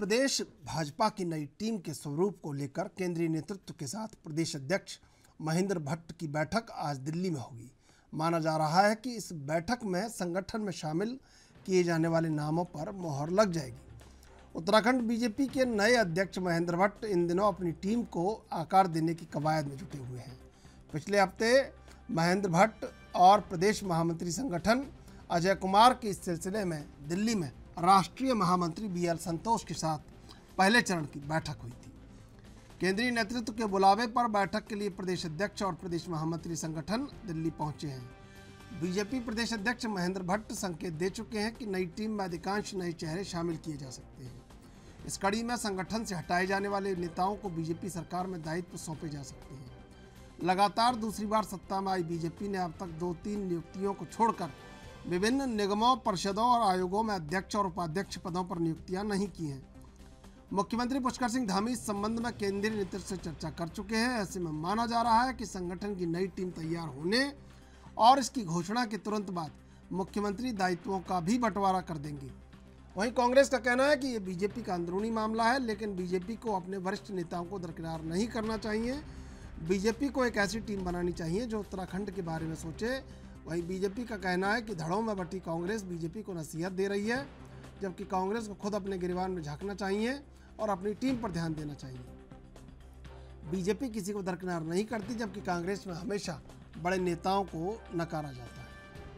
प्रदेश भाजपा की नई टीम के स्वरूप को लेकर केंद्रीय नेतृत्व के साथ प्रदेश अध्यक्ष महेंद्र भट्ट की बैठक आज दिल्ली में होगी। माना जा रहा है कि इस बैठक में संगठन में शामिल किए जाने वाले नामों पर मोहर लग जाएगी। उत्तराखंड बीजेपी के नए अध्यक्ष महेंद्र भट्ट इन दिनों अपनी टीम को आकार देने की कवायद में जुटे हुए हैं। पिछले हफ्ते महेंद्र भट्ट और प्रदेश महामंत्री संगठन अजय कुमार के इस सिलसिले में दिल्ली में राष्ट्रीय महामंत्री BL संतोष के साथ पहले चरण की बैठक हुई थी। केंद्रीय नेतृत्व के बुलावे पर बैठक के लिए प्रदेश अध्यक्ष और प्रदेश महामंत्री संगठन दिल्ली पहुंचे हैं। बीजेपी प्रदेश अध्यक्ष महेंद्र भट्ट संकेत दे चुके हैं कि नई टीम में अधिकांश नए चेहरे शामिल किए जा सकते हैं। इस कड़ी में संगठन से हटाए जाने वाले नेताओं को बीजेपी सरकार में दायित्व सौंपे जा सकते हैं। लगातार दूसरी बार सत्ता में आई बीजेपी ने अब तक 2-3 नियुक्तियों को छोड़कर विभिन्न निगमों, परिषदों और आयोगों में अध्यक्ष और उपाध्यक्ष पदों पर नियुक्तियां नहीं की हैं। मुख्यमंत्री पुष्कर सिंह धामी इस संबंध में केंद्रीय नेतृत्व से चर्चा कर चुके हैं। ऐसे में माना जा रहा है कि संगठन की नई टीम तैयार होने और इसकी घोषणा के तुरंत बाद मुख्यमंत्री दायित्वों का भी बंटवारा कर देंगे। वहीं कांग्रेस का कहना है कि ये बीजेपी का अंदरूनी मामला है, लेकिन बीजेपी को अपने वरिष्ठ नेताओं को दरकिनार नहीं करना चाहिए। बीजेपी को एक ऐसी टीम बनानी चाहिए जो उत्तराखंड के बारे में सोचे। वहीं बीजेपी का कहना है कि धड़ों में बटी कांग्रेस बीजेपी को नसीहत दे रही है, जबकि कांग्रेस को खुद अपने गिरबान में झांकना चाहिए और अपनी टीम पर ध्यान देना चाहिए। बीजेपी किसी को दरकिनार नहीं करती, जबकि कांग्रेस में हमेशा बड़े नेताओं को नकारा जाता है।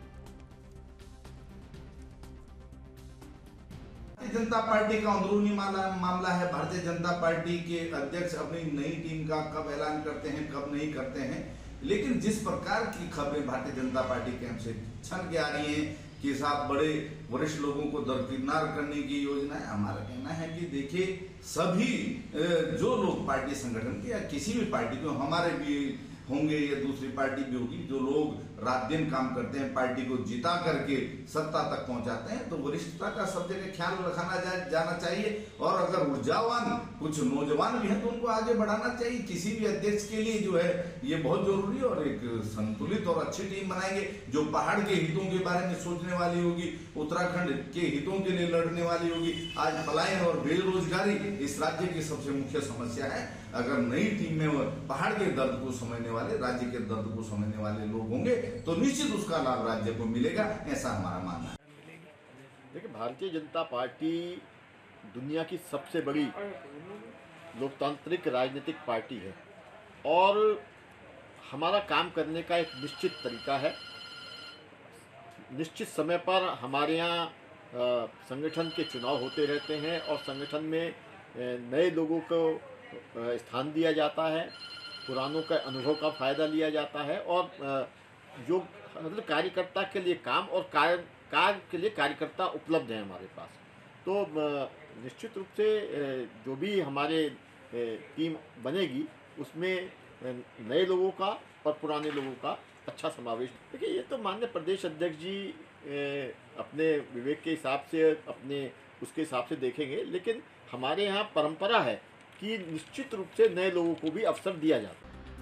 भारतीय जनता पार्टी का अंदरूनी मामला है। भारतीय जनता पार्टी के अध्यक्ष अपनी नई टीम का कब ऐलान करते हैं, कब नहीं करते हैं, लेकिन जिस प्रकार की खबरें भारतीय जनता पार्टी कैंप से छन के आ रही हैं कि साहब बड़े वरिष्ठ लोगों को दरकिनार करने की योजना है, हमारा कहना है कि देखिए सभी जो लोग पार्टी संगठन के या किसी भी पार्टी को, हमारे भी होंगे या दूसरी पार्टी भी होगी, जो लोग रात दिन काम करते हैं, पार्टी को जिता करके सत्ता तक पहुंचाते हैं, तो वरिष्ठता का सब जगह ख्याल रखना जाना चाहिए। और अगर ऊर्जावान कुछ नौजवान भी हैं तो उनको आगे बढ़ाना चाहिए। किसी भी अध्यक्ष के लिए जो है ये बहुत जरूरी है। और एक संतुलित और अच्छी टीम बनाएंगे जो पहाड़ के हितों के बारे में सोचने वाली होगी, उत्तराखंड के हितों के लिए लड़ने वाली होगी। आज पलायन और बेरोजगारी इस राज्य की सबसे मुख्य समस्या है। अगर नई टीम में पहाड़ के दर्द को समझने वाले, राज्य के दर्द को समझने वाले लोग होंगे तो निश्चित उसका लाभ राज्य को मिलेगा, ऐसा हमारा मानना है। देखिए, भारतीय जनता पार्टी दुनिया की सबसे बड़ी लोकतांत्रिक राजनीतिक पार्टी है और हमारा काम करने का एक निश्चित तरीका है। निश्चित समय पर हमारे यहाँ संगठन के चुनाव होते रहते हैं और संगठन में नए लोगों को स्थान दिया जाता है, पुरानों का अनुभव का फायदा लिया जाता है और जो मतलब कार्यकर्ता के लिए काम और कार्य के लिए कार्यकर्ता उपलब्ध हैं हमारे पास। तो निश्चित रूप से जो भी हमारे टीम बनेगी उसमें नए लोगों का और पुराने लोगों का अच्छा समावेश। देखिए, ये तो माननीय प्रदेश अध्यक्ष जी अपने विवेक के हिसाब से अपने उसके हिसाब से देखेंगे, लेकिन हमारे यहाँ परंपरा है कि निश्चित रूप से नए लोगों को भी अवसर दिया जाता है।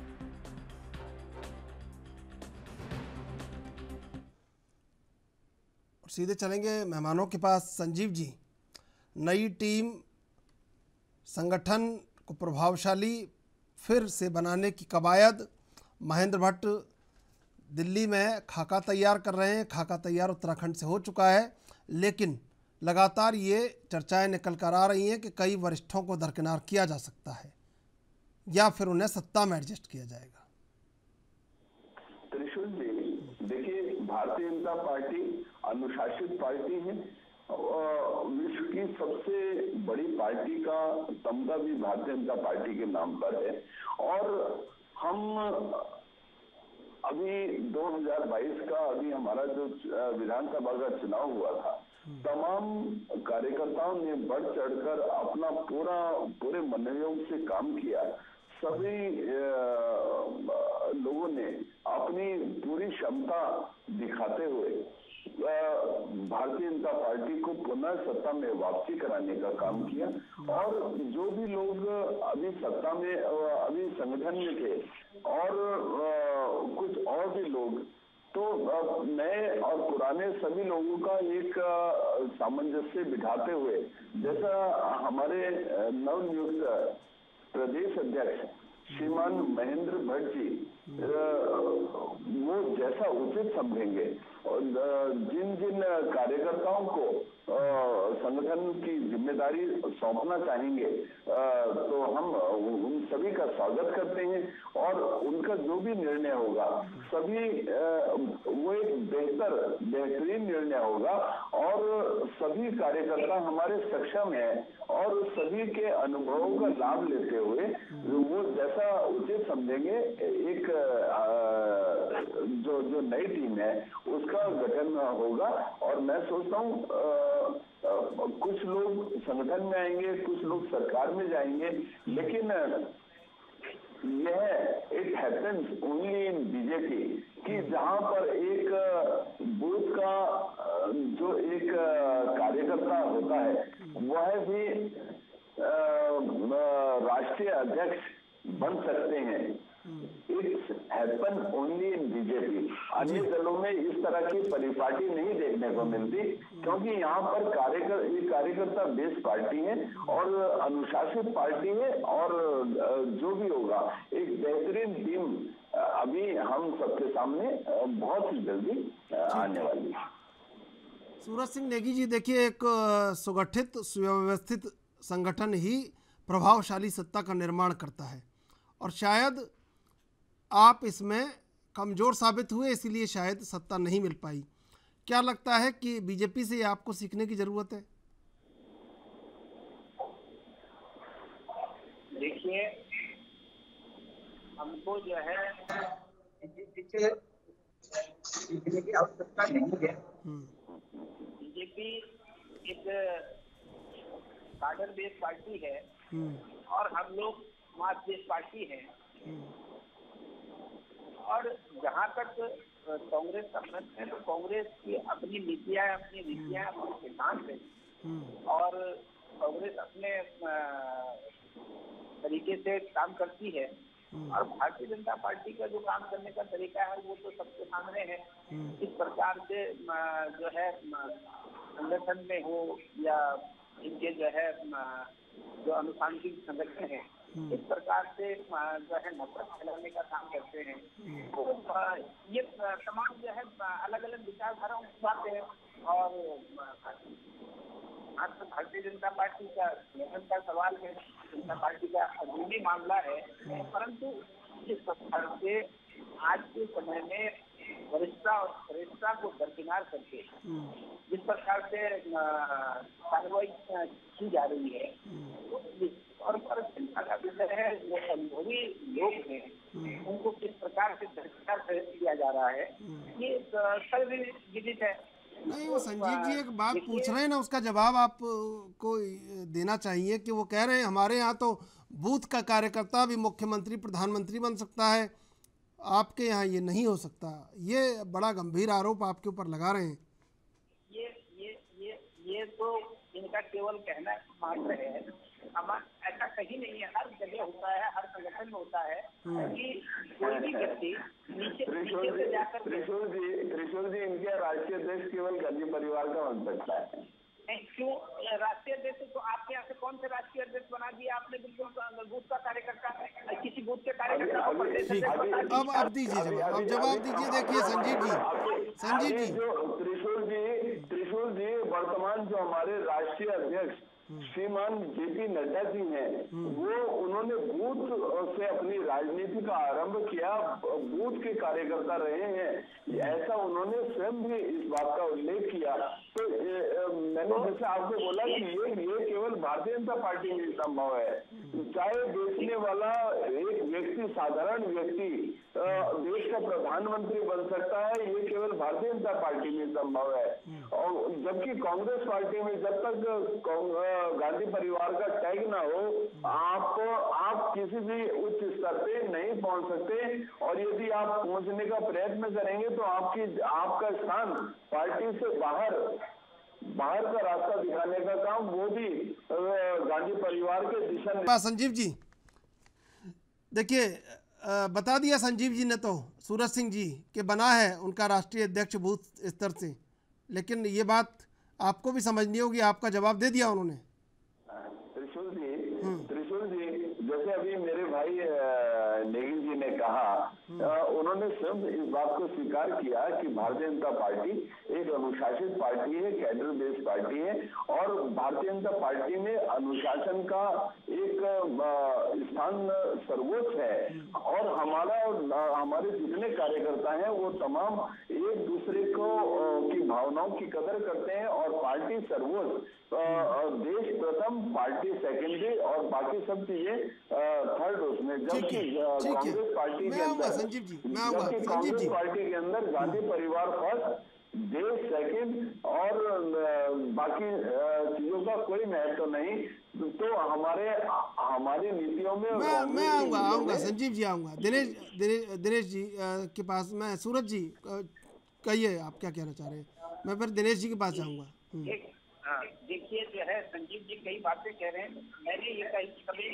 सीधे चलेंगे मेहमानों के पास। संजीव जी, नई टीम संगठन को प्रभावशाली फिर से बनाने की कवायद, महेंद्र भट्ट दिल्ली में खाका तैयार कर रहे हैं। खाका तैयार उत्तराखंड से हो चुका है, लेकिन लगातार ये चर्चाएं निकल कर आ रही हैं कि कई वरिष्ठों को दरकिनार किया जा सकता है या फिर उन्हें सत्ता में एडजस्ट किया जाएगा। त्रिशूल जी, देखिए, भारतीय जनता पार्टी अनुशासित पार्टी है। विश्व की सबसे बड़ी पार्टी का तमगा भी भारतीय जनता पार्टी के नाम पर है और हम अभी 2022 का हमारा जो विधानसभा का चुनाव हुआ था, तमाम कार्यकर्ताओं ने बढ़ चढ़कर अपना पूरे मनोयोग से काम किया। सभी लोगों ने अपनी पूरी क्षमता दिखाते हुए भारतीय जनता पार्टी को पुनः सत्ता में वापसी कराने का काम किया। और जो भी लोग अभी सत्ता में, अभी संगठन में थे और कुछ और भी लोग तो नए और पुराने सभी लोगों का एक सामंजस्य बिठाते हुए, जैसा हमारे नवनियुक्त प्रदेश अध्यक्ष श्रीमान महेंद्र भट्ट जी वो जैसा उचित समझेंगे और जिन जिन कार्यकर्ताओं को संगठन की जिम्मेदारी सौंपना चाहेंगे तो हम उन सभी का स्वागत करते हैं और उनका जो भी निर्णय होगा सभी वो एक बेहतरीन निर्णय होगा और सभी कार्यकर्ता हमारे सक्षम हैं और सभी के अनुभवों का लाभ लेते हुए वो जैसा उचित समझेंगे एक जो नई टीम है उसका गठन होगा। और मैं सोचता हूँ कुछ लोग संगठन में आएंगे, कुछ लोग सरकार में जाएंगे, लेकिन यह it happens only in BJP कि जहां पर एक बूथ का जो एक कार्यकर्ता होता है वह भी राष्ट्रीय अध्यक्ष बन सकते हैं। It's happen only in BJP. अन्य दलों में इस तरह की परिपाटी नहीं देखने को मिलती क्योंकि यहाँ पर कार्यकर्ता बेस पार्टी है और अनुशासित पार्टी है और जो भी होगा एक बेहतरीन टीम अभी हम सबके सामने बहुत ही जल्दी आने वाली है। सूरज सिंह नेगी जी, देखिए एक सुगठित सुव्यवस्थित संगठन ही प्रभावशाली सत्ता का निर्माण करता है और शायद आप इसमें कमज़ोर साबित हुए, इसीलिए शायद सत्ता नहीं मिल पाई। क्या लगता है कि बीजेपी से आपको सीखने की ज़रूरत है? देखिए, हमको जो है बीजेपी से सीखने की आवश्यकता नहीं है। बीजेपी एक कार्डर बेस्ड पार्टी है और हम लोग मास बेस्ड पार्टी है। और जहाँ तक कांग्रेस का प्रश्न है तो कांग्रेस की अपनी नीतियाँ अपने सिद्धांत है और कांग्रेस अपने तरीके से काम करती है और भारतीय जनता पार्टी का जो काम करने का तरीका है वो तो सबके सामने है। इस प्रकार से जो है संगठन में हो या इनके जो है जो अनुशांसिक संगठन है इस प्रकार से जो है नफरत फैलाने का काम करते हैं। तो ये तमाम जो है अलग अलग विचारधाराओं की बातें हैं और आज तो भारतीय जनता पार्टी का गठन का सवाल है, जनता पार्टी का अंदरूनी मामला है, परंतु जिस प्रकार से आज के समय में वरिष्ठता और श्रेष्ठता को दरकिनार करके जिस प्रकार से कार्रवाई की जा रही है और पर चिंता का विषय है वो अनुभवी लोग हैं उनको किस प्रकार से दरकिनार किया जा रहा है ये सर्वविदित है। नहीं, वो संजीव जी एक बात पूछ रहे हैं ना, उसका जवाब आपको देना चाहिए कि वो कह रहे हैं हमारे यहाँ तो बूथ का कार्यकर्ता भी मुख्यमंत्री प्रधानमंत्री बन सकता है, आपके यहाँ ये नहीं हो सकता। ये बड़ा गंभीर आरोप आपके ऊपर लगा रहे हैं। ये तो इनका केवल कहना मात्र है, ऐसा कहीं नहीं है, हर जगह होता है, हर संगठन में होता है कि कोई भी व्यक्ति नीचे से जाकर त्रिशूल जी इनके राष्ट्रीय अध्यक्ष केवल गांधी परिवार का बन सकता है। क्यों राष्ट्रीय अध्यक्ष तो आपके यहाँ से कौन से राष्ट्रीय अध्यक्ष बना दिया आपने? बिल्कुल बूथ का कार्यकर्ता किसी बूथ के कार्यकर्ता अब दीजिए जवाब, अब जवाब दीजिए। देखिए संजीव जी त्रिशूल जी वर्तमान जो हमारे राष्ट्रीय अध्यक्ष श्रीमान जेपी नड्डा जी हैं वो उन्होंने बूथ से अपनी राजनीति का आरंभ किया, बूथ के कार्यकर्ता रहे हैं, ऐसा उन्होंने स्वयं भी इस बात का उल्लेख किया। तो मैंने जैसे आपको बोला कि ये केवल भारतीय जनता पार्टी में संभव है। चाहे बेचने वाला एक व्यक्ति, साधारण व्यक्ति देश का प्रधानमंत्री बन सकता है, ये केवल भारतीय जनता पार्टी में संभव है। और जबकि कांग्रेस पार्टी में जब तक गांधी परिवार का टैग ना हो आप किसी भी उच्च स्तर पे नहीं पहुंच सकते और यदि आप पहुंचने का प्रयत्न करेंगे तो आपका स्थान पार्टी से बाहर का रास्ता दिखाने का काम वो भी गांधी परिवार के दिशा। संजीव जी देखिए बता दिया संजीव जी ने, तो सूरज सिंह जी के बना है उनका राष्ट्रीय अध्यक्ष बूथ स्तर से, लेकिन ये बात आपको भी समझनी होगी, आपका जवाब दे दिया उन्होंने। त्रिशूल जी जैसे अभी मेरे भाई नेगी जी ने कहा, उन्होंने स्वयं इस बात को स्वीकार किया कि भारतीय जनता पार्टी एक अनुशासित पार्टी है, कैडर बेस्ड पार्टी है, और भारतीय जनता पार्टी में अनुशासन का एक स्थान सर्वोच्च है, और हमारे जितने कार्यकर्ता हैं वो तमाम एक दूसरे को की भावनाओं की कदर करते हैं, और पार्टी सर्वोच्च, देश प्रथम, पार्टी सेकेंडरी, और बाकी सब चीजें थर्ड उसमें। जबकि कांग्रेस पार्टी के अंदर कांग्रेस पार्टी के अंदर गांधी परिवार फर्स्ट, देश सेकंड, और बाकी चीजों का कोई महत्व नहीं। तो हमारी नीतियों में मैं आऊँगा संजीव जी, आऊँगा दिनेश जी के पास। मैं सूरज जी कहिए आप क्या कहना चाह रहे हैं, मैं फिर दिनेश जी के पास जाऊँगा। देखिए जो है संजीव जी कई बातें कह रहे हैं, मैंने ये कभी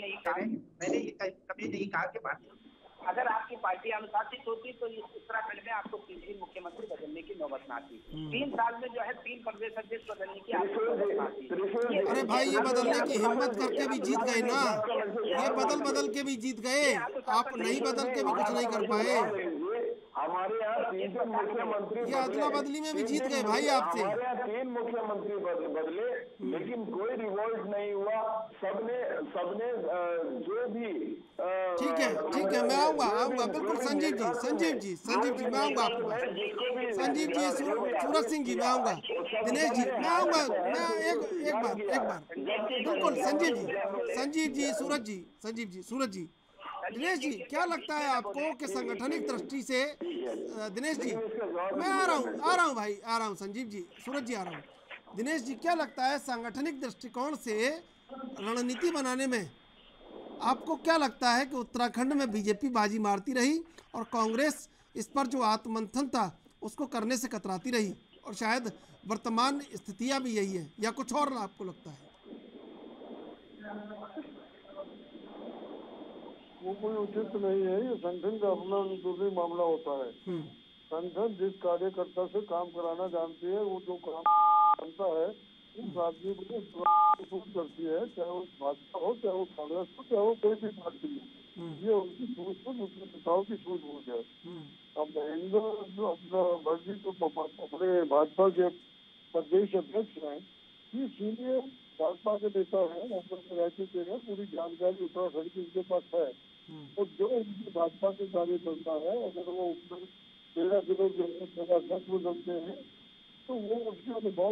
नहीं कहा कि अगर आपकी पार्टी अनुशासित होती तो इस उत्तराखंड में आपको 3 मुख्यमंत्री बदलने की नौबत ना आती। 3 साल में जो है 3 प्रदेश अध्यक्ष बदलने की आपको नौबत ना आती। अरे भाई, ये बदलने की हिम्मत करके भी जीत गए ना, ये बदल के भी जीत गए, आप नहीं बदल के भी कुछ नहीं कर पाए। हमारे यहाँ 3 मुख्यमंत्री, ये अदला बदली में भी जीत गए भाई आपसे। हमारे यहाँ 3 मुख्यमंत्री बदले, लेकिन कोई रिवोल्ट नहीं हुआ। सबने जो भी ठीक है, मैं आऊँगा बिल्कुल संजीव जी मैं आऊँगा आपके पास। संजीव जी, सूरज सिंह जी मैं आऊँगा, दिनेश जी मैं आऊँगा, मैं एक बार बिल्कुल संजीव जी, सूरज जी, दिनेश जी क्या लगता है आपको कि संगठनिक दृष्टि से, दिनेश जी मैं आ रहा हूँ भाई, आ रहा हूँ, संजीव जी, सूरज जी आ रहा हूँ। दिनेश जी क्या लगता है सांगठनिक दृष्टिकोण से रणनीति बनाने में आपको क्या लगता है कि उत्तराखंड में बीजेपी बाजी मारती रही और कांग्रेस इस पर जो आत्ममंथन था उसको करने से कतराती रही, और शायद वर्तमान स्थितियां भी यही है, या कुछ और आपको लगता है? वो कोई उचित नहीं है, ये संगठन का अपना दूसरी मामला होता है। संगठन जिस कार्यकर्ता से काम कराना जानती है, वो जो काम जानता है उस आदमी को सूट करती है, चाहे वो भाजपा हो, चाहे वो कांग्रेस हो, चाहे वो कोई भी पार्टी हो। ये उनकी सूझबूझ, उनके नेताओं की सूझबूझ है। अब महेंद्र जो अपना वर्जी तो अपने भाजपा के प्रदेश अध्यक्ष हैं, ये सीनियर भाजपा के नेता है, रह चुके हैं, पूरी जानकारी उत्तराखंड की उनके पास है। और जो उनकी भाजपा के कार्यकर्ता है, अगर वो 13 दिनों के अंदर 10 बदलते हैं तो वो उसके अनुभव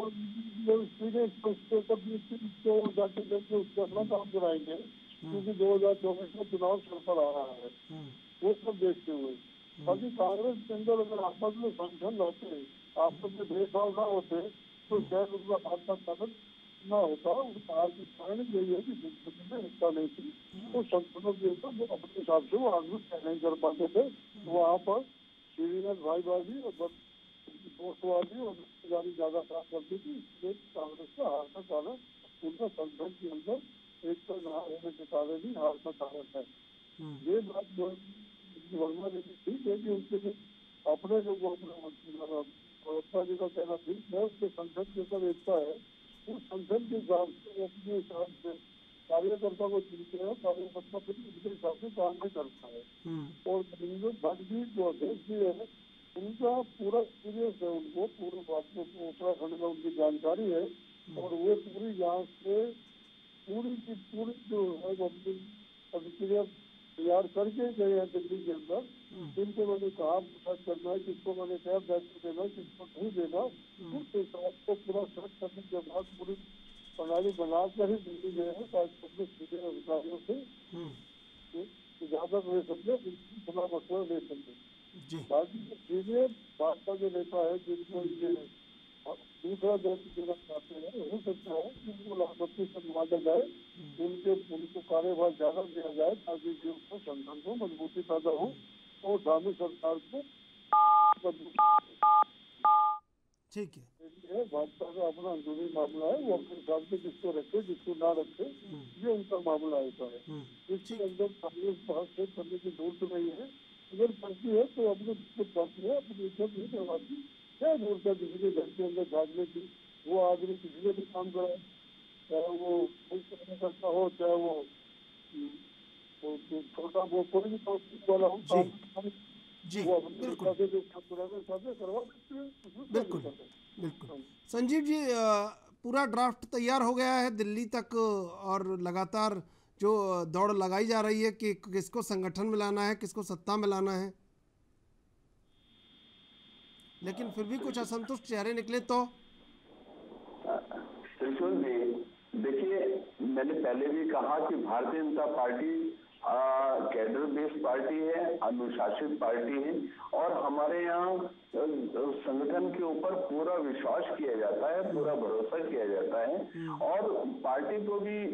जाके उससे अपना काम कराएंगे, क्योंकि 2024 में चुनाव सर पर आ रहा है, वो सब देखते हुए। बाकी कांग्रेस के अंदर अगर आपस में संगठन होते, आपस में भेदभाव न होते, तो शायद उनका भाजपा ताकत न होता। आज के कारण यही है कि संगठन में हिस्सा नहीं थी, तो संगठनों के ऊपर वो अपने हिसाब से वो आगे नहीं कर पाते थे। वहाँ पर श्रीनाथ भाईबाजी और दोस्तवादी और रिश्तेदारी ज्यादा काम करती थी, इसलिए कांग्रेस का हार का कारण उनका संगठन के अंदर एक तो न होने के कारण ही हार का कारण है। ये बात वर्मा जी की ठीक है कि उनके अपने जो प्रवक्ता जी का कहना ठीक है, उसके संगठन के ऊपर एकता है, उस संगठन के हिसाब से अपने हिसाब से कार्यकर्ता को चुनते हैं, कार्यकर्ता फिर उसके हिसाब से काम भी करता है। और भट्ट जी जो अध्यक्ष जी है, उनका पूरा एक्सपीरियंस है, उनको पूरे बात में उत्तराखंड में उनकी जानकारी है, और वो पूरी यहाँ से पूरी जो है अपनी प्रतिक्रिया तैयार करके गए हैं दिल्ली के अंदर। जिनको मैंने कहा करना है, किसको मैंने कहा दायित्व देना, किसको नहीं देना, उस हिसाब को पूरा सेट करने के बाद पूरी प्रणाली बनाकर ही दिल्ली गए हैं, ताकि अपने सीनियर अधिकारियों से इजाजत ले सके, खुला मशवरा ले सके। बाकी सीनियर भाजपा के नेता है जिनको ये दूसरा दायित्व देना चाहते हैं, हो सकता है कि उनको लाभपति से नवाजा जाए, उनको कार्यभार ज्यादा दिया जाए, ताकि जो संगठन को मजबूती पैदा हो और धार्मिक सरकार को। ठीक है, भाजपा का अपना अंदरूनी मामला है, वो अपने हिसाब से किसको रखे किसको ना रखे, ये उनका मामला ऐसा है। इसके अंदर कांग्रेस हस्तक्षेप करने की जरूरत नहीं है, अगर पड़ती है तो अपनी दिक्कत पड़ती है, अपनी इज्जत नहीं करवाती। क्या जरूरत है किसी के घर के अंदर भागने की? वो आदमी किसी के भी काम करे, चाहे वो कोई करता हो, चाहे वो छोटा वो कोई भी काम वाला हो, काम जी वो अपने बिल्कुल हिसाब से जो काम कराना चाहते हैं करवा सकते हैं, उसमें क्या बिल्कुल दिक्कत है? बिल्कुल। संजीव जी, पूरा ड्राफ्ट तैयार हो गया है दिल्ली तक, और लगातार जो दौड़ लगाई जा रही है कि किसको संगठन में लाना है, किसको सत्ता में लाना है, लेकिन फिर भी कुछ असंतुष्ट चेहरे निकले तो। त्रिशूल जी, देखिए, मैंने पहले भी कहा कि Bharatiya Janata party cadre based party है, अनुशासित पार्टी है, और हमारे यहाँ संगठन के ऊपर पूरा विश्वास किया जाता है, पूरा भरोसा किया जाता है, और पार्टी को भी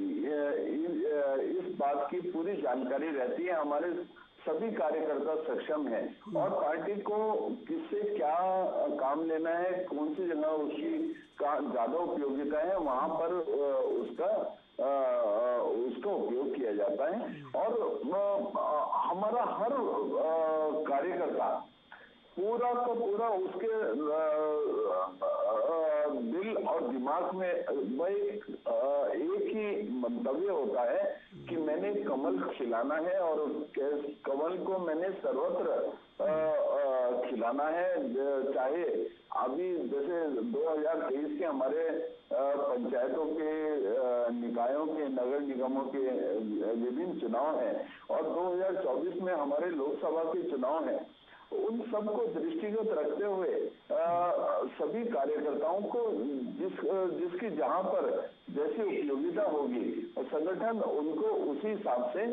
इस बात की पूरी जानकारी रहती है। हमारे सभी कार्यकर्ता सक्षम हैं और पार्टी को किससे क्या काम लेना है, कौन सी जगह उसकी ज्यादा उपयोगिता है, वहां पर उसका उपयोग किया जाता है। और हमारा हर कार्यकर्ता पूरा का पूरा उसके दिल और दिमाग में एक ही मंतव्य होता है कि मैंने कमल खिलाना है, और कमल को मैंने सर्वत्र खिलाना है। चाहे अभी जैसे 2023 के हमारे पंचायतों के, निकायों के, नगर निगमों के विभिन्न चुनाव हैं, और 2024 में हमारे लोकसभा के चुनाव हैं। उन सबको दृष्टिगत रखते हुए सभी कार्यकर्ताओं को जिसकी जहां पर जैसी उपयोगिता होगी संगठन उनको उसी हिसाब से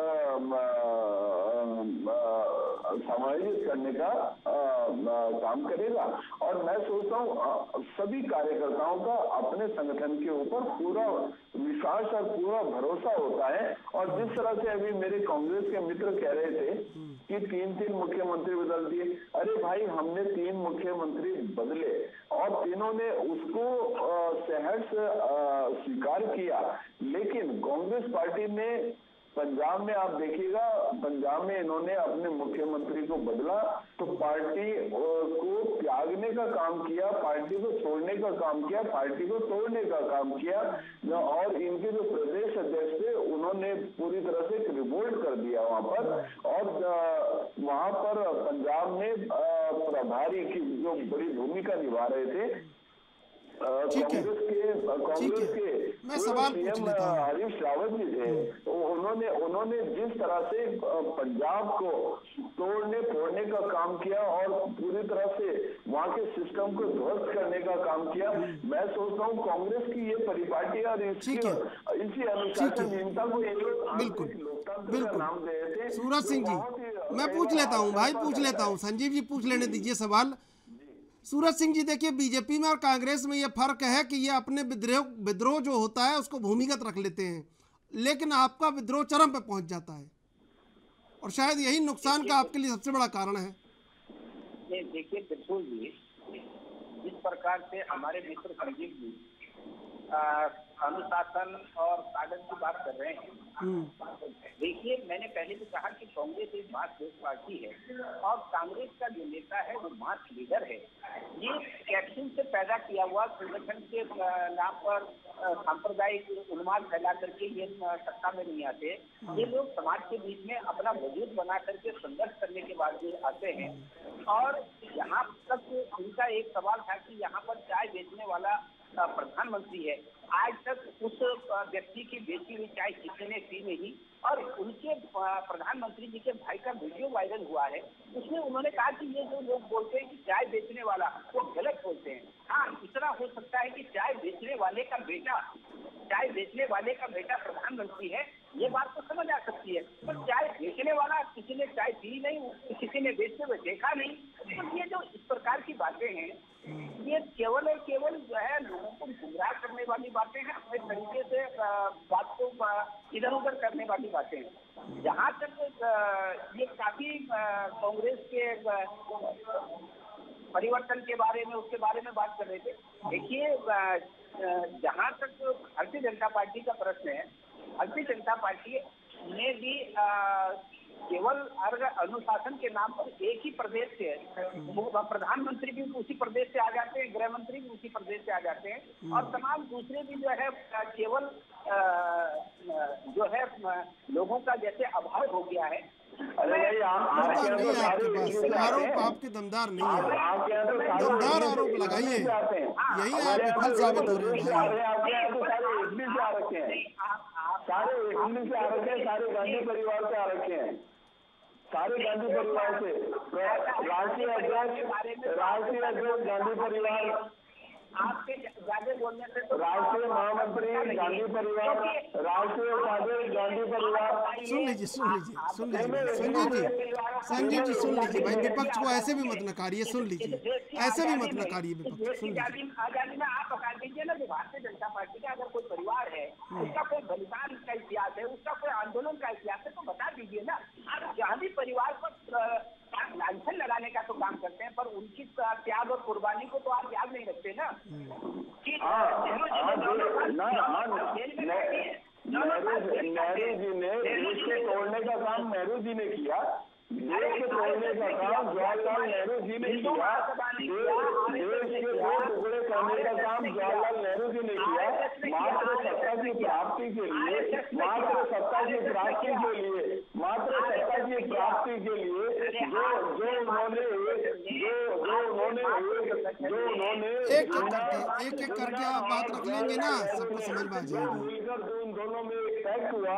समायोजित करने का काम करेगा। और मैं सोचता हूँ सभी कार्यकर्ताओं का अपने संगठन के ऊपर पूरा विश्वास और पूरा भरोसा होता है। और जिस तरह से अभी मेरे कांग्रेस के मित्र कह रहे थे कि 3 मुख्यमंत्री बदल दिए, अरे भाई, हमने 3 मुख्यमंत्री बदले और तीनों ने उसको सहर्ष स्वीकार किया, लेकिन कांग्रेस पार्टी ने पंजाब में, आप देखिएगा, पंजाब में इन्होंने अपने मुख्यमंत्री को बदला तो पार्टी को त्यागने का काम किया, पार्टी को छोड़ने का काम किया, पार्टी को तोड़ने का काम किया। और इनके जो प्रदेश अध्यक्ष थे उन्होंने पूरी तरह से रिवोल्ट कर दिया वहां पर, और वहां पर पंजाब में प्रभारी की जो बड़ी भूमिका निभा रहे थे कांग्रेस के मैं सवाल पूछ लेता हूं। हरीश रावत जी थे, तो उन्होंने जिस तरह से पंजाब को तोड़ने फोड़ने का काम किया और पूरी तरह से वहां के सिस्टम को ध्वस्त करने का काम किया, मैं सोचता हूँ कांग्रेस की ये परिपाटी और इसी अनुशासनहीनता को ये लोग लोकतंत्र का नाम दे रहे थे। सूरज सिंह जी, मैं पूछ लेता हूँ भाई, पूछ लेता हूँ, संजीव जी पूछ लेने दीजिए सवाल। सूरज सिंह जी, देखिए, बीजेपी में और कांग्रेस में ये फर्क है कि ये अपने विद्रोह जो होता है उसको भूमिगत रख लेते हैं, लेकिन आपका विद्रोह चरम पे पहुंच जाता है, और शायद यही नुकसान का आपके लिए सबसे बड़ा कारण है। देखिए त्रिशूल जी, जिस प्रकार से हमारे मित्र संजीव जी अनुशासन और कागज की बात कर रहे हैं, देखिए, मैंने पहले भी कहा कि कांग्रेस एक मास बेस्ड पार्टी है और कांग्रेस का जो नेता है वो मास लीडर है। ये कैप्सूल से पैदा किया हुआ संगठन के नाम पर सांप्रदायिक उन्माद फैला करके ये सत्ता में नहीं आते। ये लोग समाज के बीच में अपना वजूद बना करके संघर्ष करने के बाद ये आते हैं। और यहाँ तक उनका एक सवाल था कि यहाँ पर चाय बेचने वाला प्रधानमंत्री है, आज तक उस व्यक्ति की बेची हुई चाय किसी ने पी नहीं। और उनके प्रधानमंत्री जी के भाई का वीडियो वायरल हुआ है, उसमें उन्होंने कहा कि ये जो लोग बोलते हैं कि चाय बेचने वाला, वो गलत बोलते हैं। हाँ, इतना हो सकता है कि चाय बेचने वाले का बेटा प्रधानमंत्री है, ये बात तो समझ आ सकती है, पर चाय बेचने वाला किसी ने चाय पी नहीं, किसी ने बेचते हुए देखा नहीं। तो ये जो इस प्रकार की बातें हैं, ये केवल और केवल जो है लोगों को गुमराह करने वाली बातें हैं, अपने तरीके से बात को इधर उधर करने वाली बातें हैं। जहाँ तक ये काफी कांग्रेस के परिवर्तन के बारे में, उसके बारे में बात कर रहे थे। देखिए, जहाँ तक भारतीय जनता पार्टी का प्रश्न है, भारतीय जनता पार्टी ने भी केवल अगर अनुशासन के नाम पर एक ही प्रदेश से प्रधानमंत्री भी उसी प्रदेश से आ जाते हैं, गृह मंत्री भी उसी प्रदेश से आ जाते हैं, और तमाम दूसरे भी जो है केवल जो है लोगों का जैसे अभाव हो गया है। अरे भाई आरोप आपके दमदार नहीं है, दमदार आरोप लगाइए, यही आप विफल साबित हो रहे हैं। सारे इटली से आ रखे हैं, सारे गांधी परिवार से आ रखे हैं, सारे गांधी परिवार से, राष्ट्रीय अध्यक्ष गांधी परिवार, आपके ज्यादा बोलने से तो राष्ट्रीय महामंत्री गांधी परिवार, राष्ट्रीय उपाध्यक्ष गांधी परिवार। सुन लीजिए संजीव जी सुन लीजिए भाई, विपक्ष को ऐसे भी मत नकारिए, सुन लीजिए, ऐसे भी मत नकारिए विपक्ष, सुन लीजिए। आजादी में आप बता दीजिए ना कि भारतीय जनता पार्टी का अगर कोई परिवार है, उसका कोई बलिदान का इतिहास है, उसका कोई आंदोलन का इतिहास है, तो बता दीजिए ना। आप गांधी परिवार पर लांछन लगाने का तो काम करते हैं, पर उनकी त्याग और कुर्बानी को तो आप याद नहीं रखते ना। नेहरू जी ने देश के तोड़ने का काम नेहरू जी ने किया, देश के तोड़ने का काम जवाहरलाल नेहरू जी ने किया, देश के 2 टुकड़े करने का काम जवाहरलाल नेहरू जी ने किया। मात्र सत्ता की प्राप्ति के लिए, मात्र सत्ता की प्राप्ति के लिए, मात्र सत्ता की प्राप्ति के लिए जो उन्होंने एक एक करके आप बात रख लेंगे ना, सबको समझ में आ जाएगा। मिलकर उन दोनों में एक फैक्ट हुआ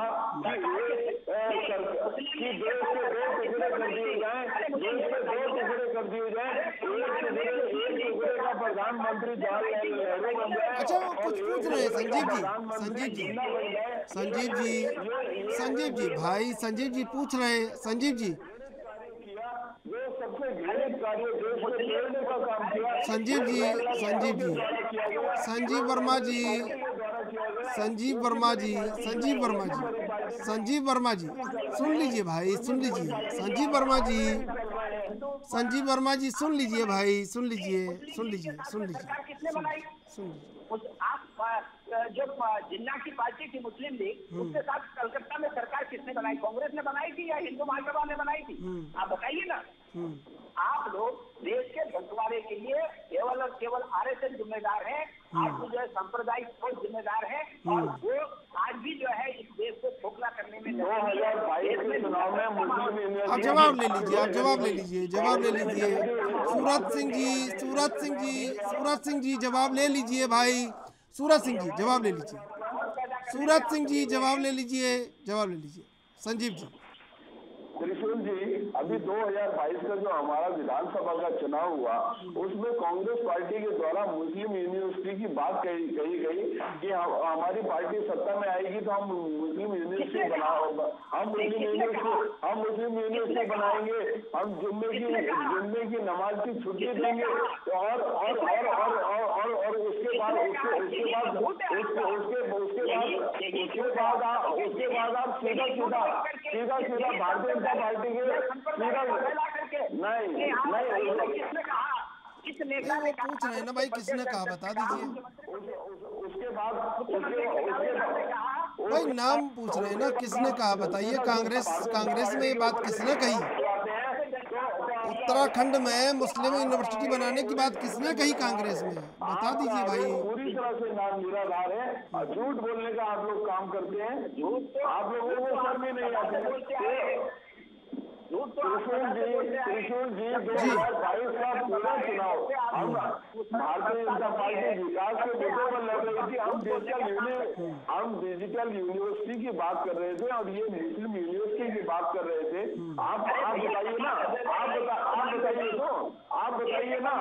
कि देश के 2 टुकड़े कर दिए जाए, देश के 2 टुकड़े कर दिए जाए, एक टुकड़े का प्रधानमंत्री जवाहरलाल नेहरू बन जाए। अच्छा वो कुछ पूछ रहे हैं संजीव जी भाई, संजीव जी पूछ रहे हैं, संजीव जी जो सबसे घृणित कार्य देश को तोड़ने का काम किया, संजीव वर्मा जी सुन लीजिए भाई, सुन लीजिए संजीव वर्मा जी सुन लीजिए भाई, सुन लीजिए। जो जिन्ना की पार्टी थी मुस्लिम लीग, उसके साथ कलकत्ता में सरकार किसने बनाई? कांग्रेस ने बनाई थी या हिंदू महासभा ने बनाई थी? आप बताइए ना। आप लोग देश के बंटवारे के लिए केवल और केवल आरएसएस जिम्मेदार है, आपको जो है सांप्रदायिक सोच जिम्मेदार है, और वो आज भी जो है इस देश को खोखला करने में 2022 के चुनाव में मुस्लिम। आप जवाब ले लीजिए, सूरत सिंह जी जवाब ले लीजिए भाई, सूरत सिंह जी जवाब ले लीजिए, संजीव जी। त्रिशूल जी, अभी 2022 का जो हमारा विधानसभा का चुनाव हुआ, उसमें कांग्रेस पार्टी के द्वारा मुस्लिम यूनिवर्सिटी की बात कही गई कि हमारी पार्टी सत्ता में आएगी तो हम मुस्लिम यूनिवर्सिटी हम मुस्लिम यूनिवर्सिटी बनाएंगे, हम जुम्मे की नमाज की छुट्टी देंगे, और उसके बाद आप सीधा भारतीय जनता पार्टी के नहीं पूछ रहे हैं ना भाई, किसने कहा बता दीजिए। उसके बाद भाई नाम पूछ रहे हैं ना, किसने कहा बताइए। कांग्रेस में ये बात किसने कही? उत्तराखंड में मुस्लिम यूनिवर्सिटी बनाने की बात किसने कही कांग्रेस में? बता दीजिए भाई। पूरी तरह से नाम निराधार है, झूठ बोलने का आप लोग काम करते हैं, झूठ आप लोगों को शर्म ही नहीं आती। त्रिशूल जी 2022 का पूरा चुनाव हम भारतीय जनता पार्टी विकास के मुद्दों पर लड़ रही थी। हम डिजिटल यूनिवर्सिटी की बात कर रहे थे और ये मुस्लिम यूनिवर्सिटी की बात कर रहे थे। आप बताइए ना, आप बताइए ना,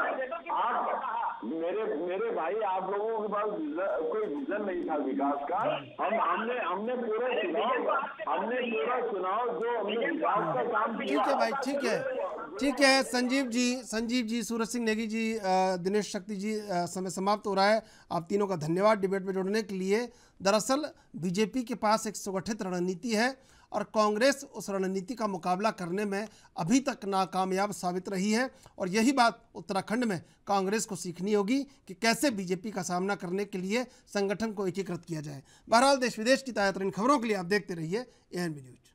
मेरे भाई, आप लोगों के पास कोई विजन नहीं था विकास का। हमने पूरा चुनाव जो हमने विकास का काम। ठीक है भाई, ठीक है संजीव जी, सूरज सिंह नेगी जी, दिनेश शक्ति जी, समय समाप्त हो रहा है। आप तीनों का धन्यवाद डिबेट में जुड़ने के लिए। दरअसल बीजेपी के पास एक सुगठित रणनीति है और कांग्रेस उस रणनीति का मुकाबला करने में अभी तक नाकामयाब साबित रही है, और यही बात उत्तराखंड में कांग्रेस को सीखनी होगी कि कैसे बीजेपी का सामना करने के लिए संगठन को एकीकृत किया जाए। बहरहाल देश विदेश की ताज़ा तरीन खबरों के लिए आप देखते रहिए ANB न्यूज।